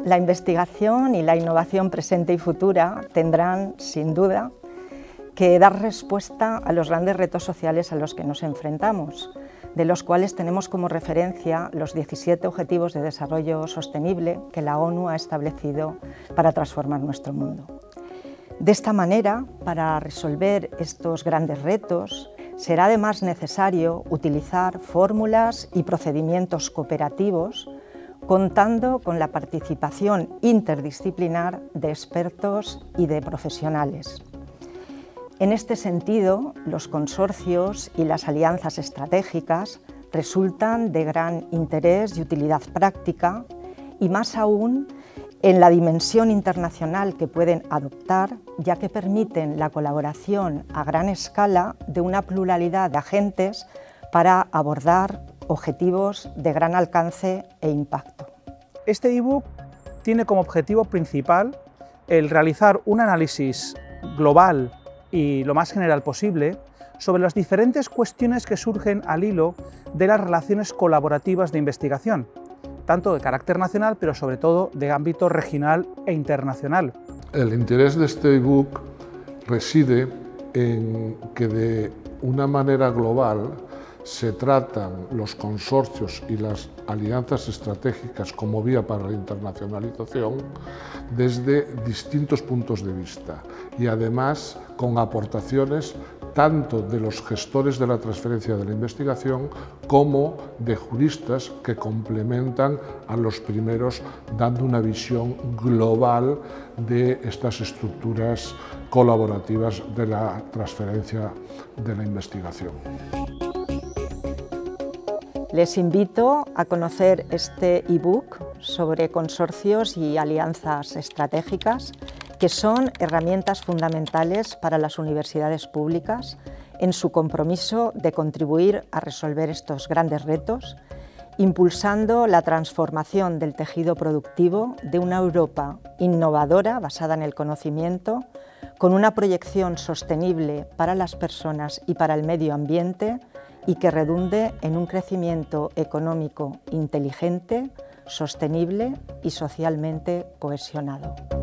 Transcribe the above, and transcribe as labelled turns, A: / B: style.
A: La investigación y la innovación presente y futura tendrán, sin duda, que dar respuesta a los grandes retos sociales a los que nos enfrentamos, de los cuales tenemos como referencia los 17 Objetivos de Desarrollo Sostenible que la ONU ha establecido para transformar nuestro mundo. De esta manera, para resolver estos grandes retos, será además necesario utilizar fórmulas y procedimientos cooperativos, contando con la participación interdisciplinar de expertos y de profesionales. En este sentido, los consorcios y las alianzas estratégicas resultan de gran interés y utilidad práctica, y más aún en la dimensión internacional que pueden adoptar, ya que permiten la colaboración a gran escala de una pluralidad de agentes para abordar objetivos de gran alcance e impacto.
B: Este ebook tiene como objetivo principal el realizar un análisis global y lo más general posible sobre las diferentes cuestiones que surgen al hilo de las relaciones colaborativas de investigación, tanto de carácter nacional, pero sobre todo de ámbito regional e internacional.
C: El interés de este ebook reside en que de una manera global se tratan los consorcios y las alianzas estratégicas como vía para la internacionalización desde distintos puntos de vista y además con aportaciones tanto de los gestores de la transferencia de la investigación como de juristas que complementan a los primeros dando una visión global de estas estructuras colaborativas de la transferencia de la investigación.
A: Les invito a conocer este ebook sobre consorcios y alianzas estratégicas, que son herramientas fundamentales para las universidades públicas en su compromiso de contribuir a resolver estos grandes retos, impulsando la transformación del tejido productivo de una Europa innovadora basada en el conocimiento, con una proyección sostenible para las personas y para el medio ambiente, y que redunde en un crecimiento económico inteligente, sostenible y socialmente cohesionado.